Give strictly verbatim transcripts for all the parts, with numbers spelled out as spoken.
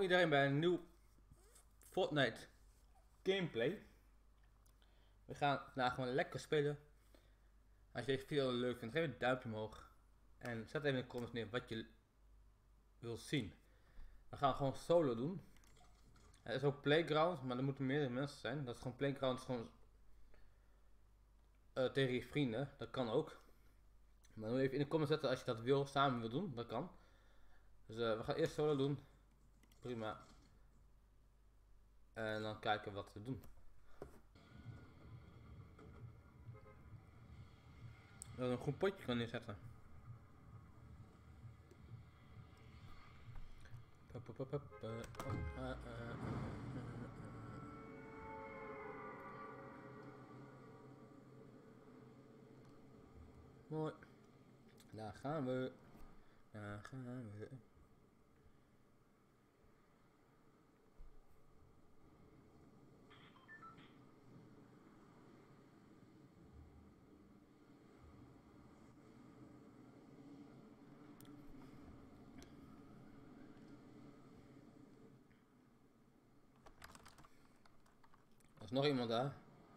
iedereen bij een nieuw Fortnite gameplay. We gaan vandaag gewoon lekker spelen. Als je deze video leuk vindt, geef een duimpje omhoog. En zet even in de comments neer wat je wilt zien. We gaan gewoon solo doen. Het is ook Playground, maar er moeten meerdere mensen zijn. Dat is gewoon Playground, is gewoon uh, tegen je vrienden. Dat kan ook. Maar doe even in de comments zetten als je dat wil, samen wil doen. Dat kan. Dus uh, we gaan eerst solo doen. Prima. En dan kijken wat we doen. We een goed potje kan neerzetten. Mooi. Daar gaan we. Daar gaan we. Er is nog iemand daar.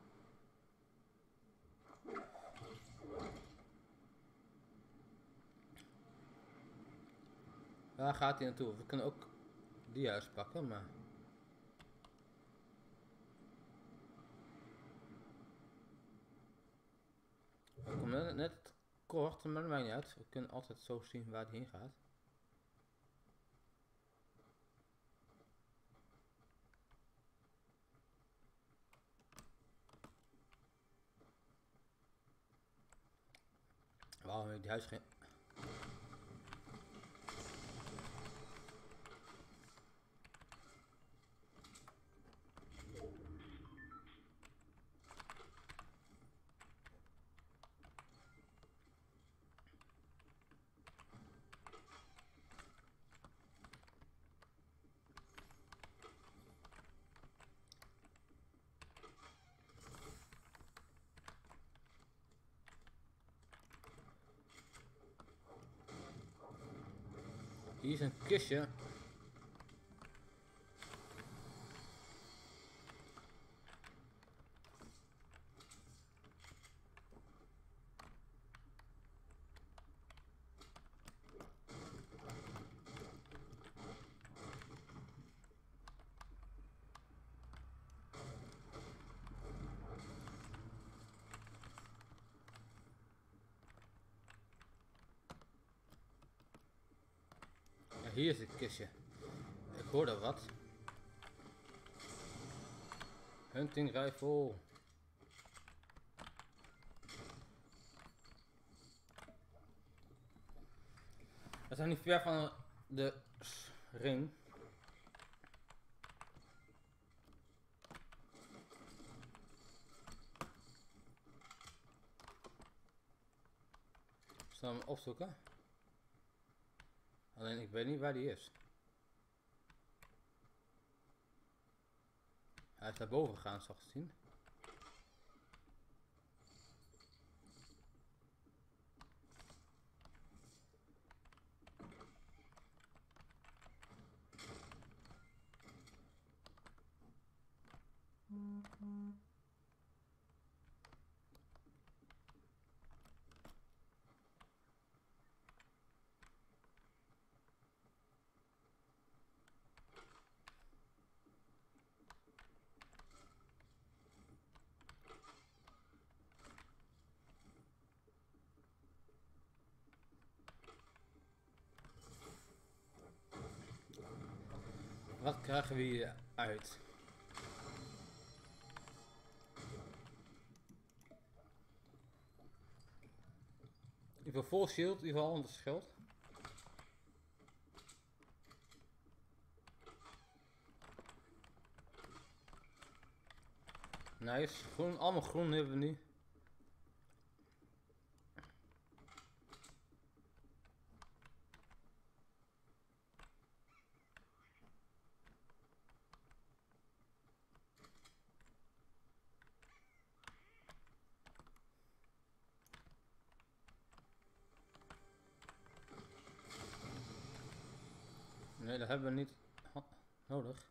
Waar gaat hij naartoe? We kunnen ook die huis pakken, maar... We komen net, net kort, maar dat maakt niet uit. We kunnen altijd zo zien waar hij heen gaat. Waarom heb ik die huis geen... Hier is een kistje. Hier is het kistje. Ik hoorde wat. Hunting rifle. We zijn niet ver van de ring. Zullen we hem opzoeken? Alleen ik weet niet waar die is. Hij is naar boven gegaan, zo gezien. Wat krijgen we hier uit? In ieder geval vol shield, in ieder geval onder schild. Nice, groen, allemaal groen hebben we nu. Nee, dat hebben we niet. nodig.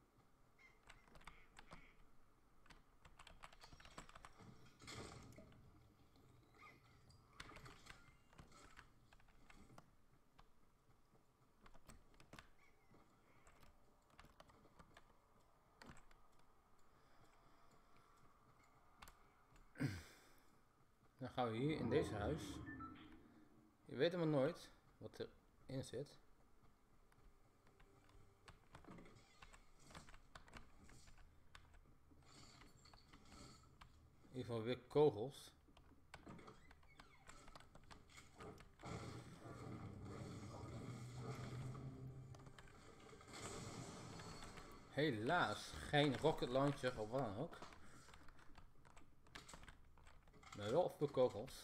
Dan gaan we hier in deze huis. Je weet helemaal nooit wat erin zit. In ieder geval weer kogels. Helaas geen rocket launcher of wat dan ook. Maar wel veel kogels.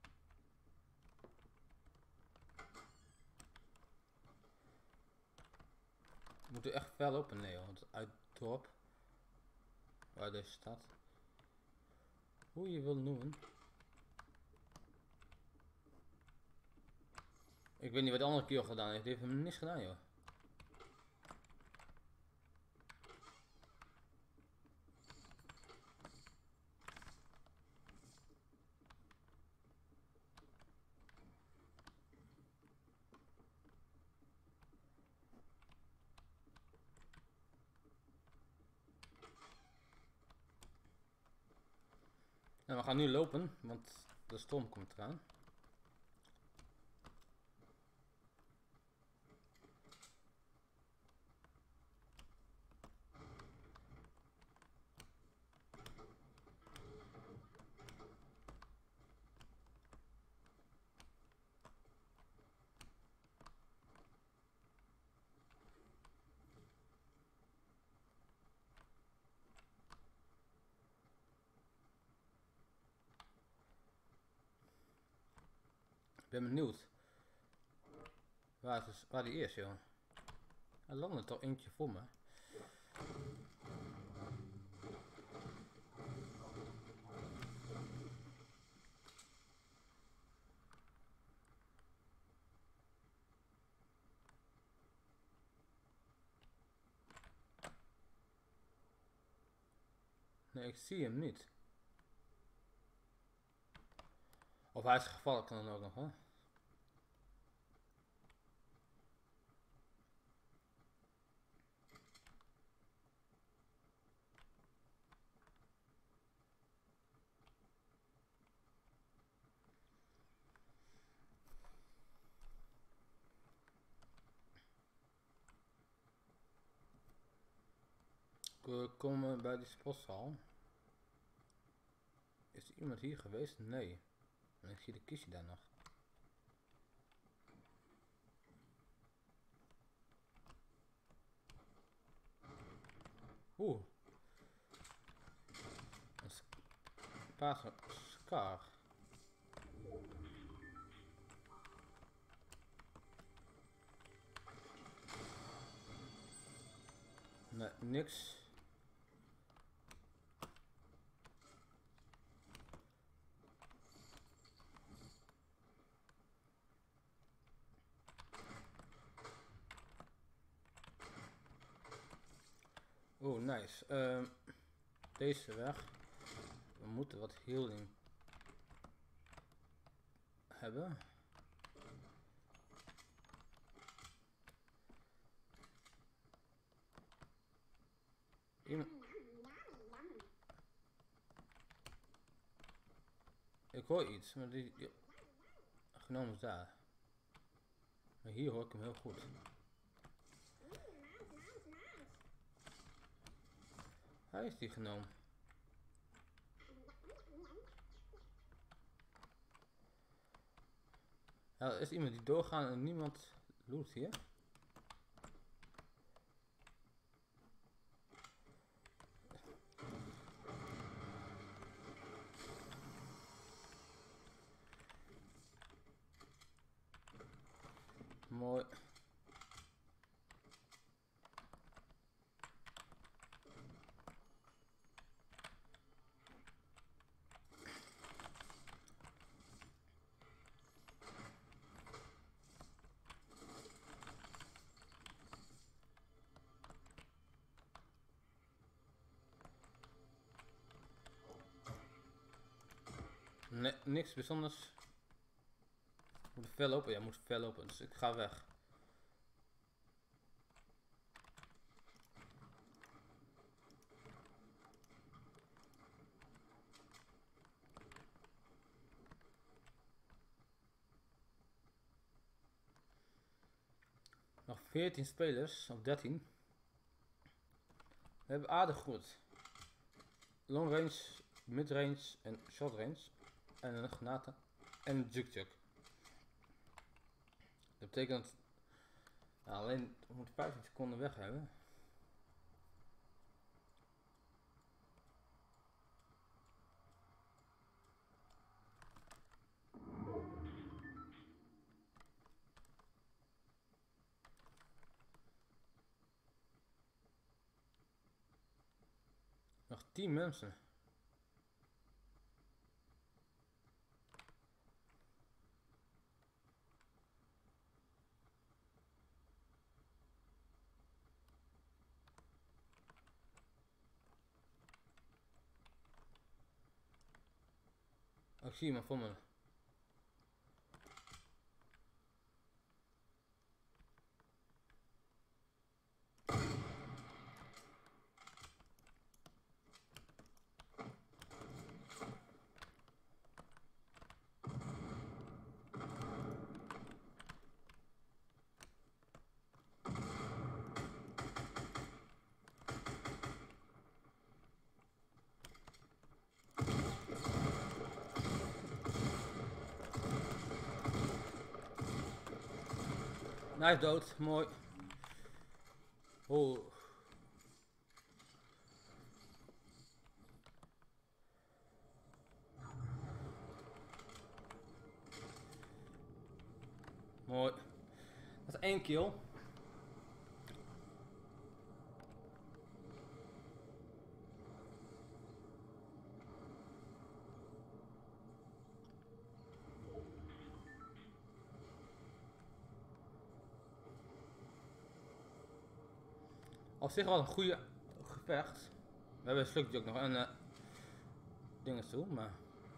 We moeten echt ver lopen, nee, want uit het dorp waar deze staat, hoe je wil noemen. Ik weet niet wat de andere keer gedaan heeft. Die heeft hem niks gedaan, joh. Nou, we gaan nu lopen, want de storm komt eraan. Ik ben benieuwd waar, het is, waar die is, joh. Er landde toch eentje voor me. Nee, ik zie hem niet. Of hij is gevallen, kan dan ook nog, hè? We komen bij die sportzaal. Is er iemand hier geweest? Nee. En ik zie de kistje daar nog. Oeh. Een paarse scar. Nee, niks. Oh, nice. Uh, deze weg. We moeten wat healing hebben. Iemand... Ik hoor iets, maar die, die... genomen is daar. Maar hier hoor ik hem heel goed. Hij is die genomen. Ja, er is iemand die doorgaat en niemand loot hier. Mooi. Nee, niks bijzonders. Moet ver lopen? Ja, moet ver lopen, dus ik ga weg. Nog veertien spelers, of dertien. We hebben aardig goed. Long range, mid range en short range. En een granaten. En een juk-juk. Dat betekent nou, alleen we moeten vijftien seconden weg hebben. Nog tien mensen. Oh, ik zie iemand voor me. Hij is dood, mooi. Oh. Mooi. Dat is één kill. Op zich wel een goede gevecht. We hebben een stukje ook nog een uh, dingen toe, maar.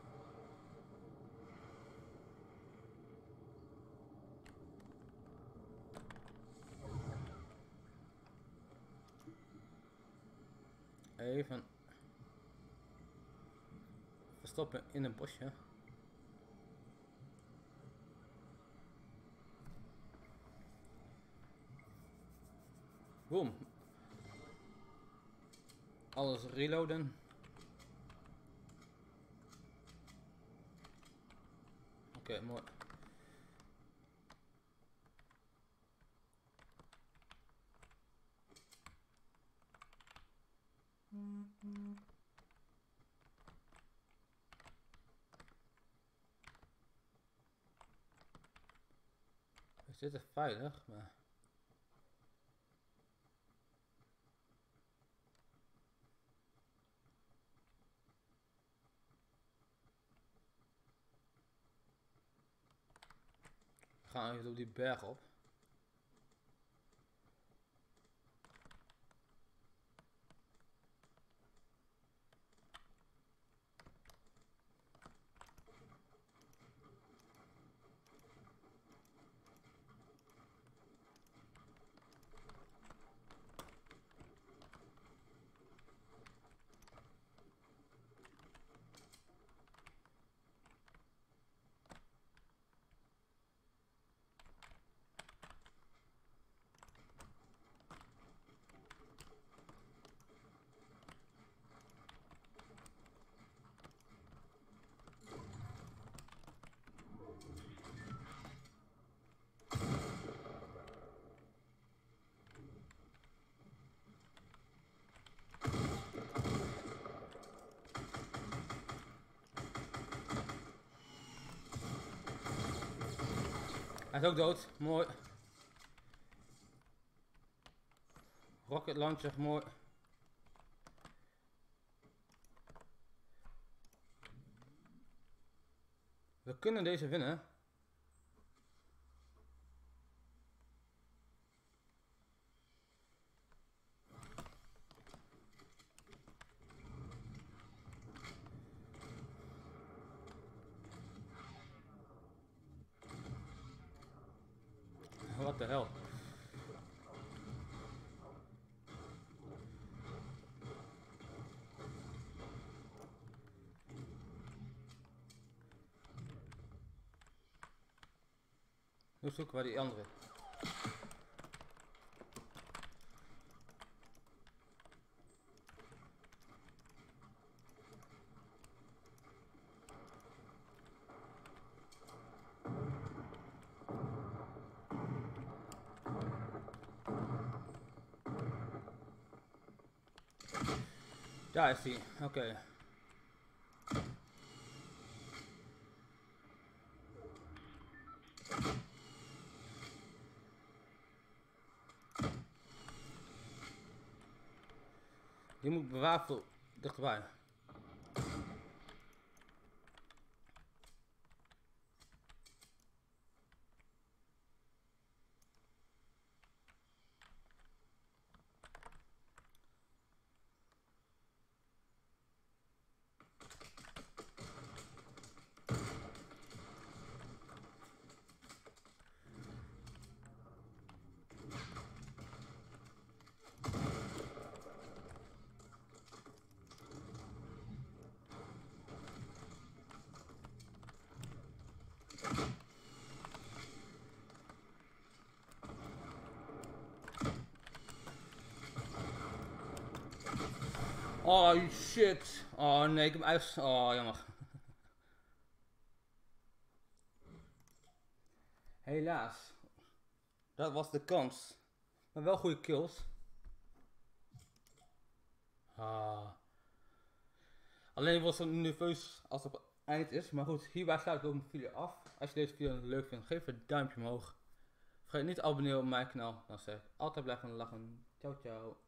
Even verstoppen in een bosje. Boom. Alles reloaden. Oké, okay, mooi. We zitten veilig, maar. We gaan even op die berg op. Hij is ook dood, mooi. Rocket launcher, mooi. We kunnen deze winnen. what the hell. Nu zoeken waar die andere. Daar is hij, oké. Okay. Die moet bewapend dichterbij. Oh shit. Oh nee, ik heb hem uit. Oh jammer. Helaas. Dat was de kans. Maar wel goede kills. Ah. Alleen was ik nerveus als het op het eind is. Maar goed, hierbij sluit ik ook mijn video af. Als je deze video leuk vindt, geef een duimpje omhoog. Vergeet niet te abonneren op mijn kanaal. Dan zeg ik altijd blijven lachen. Ciao ciao.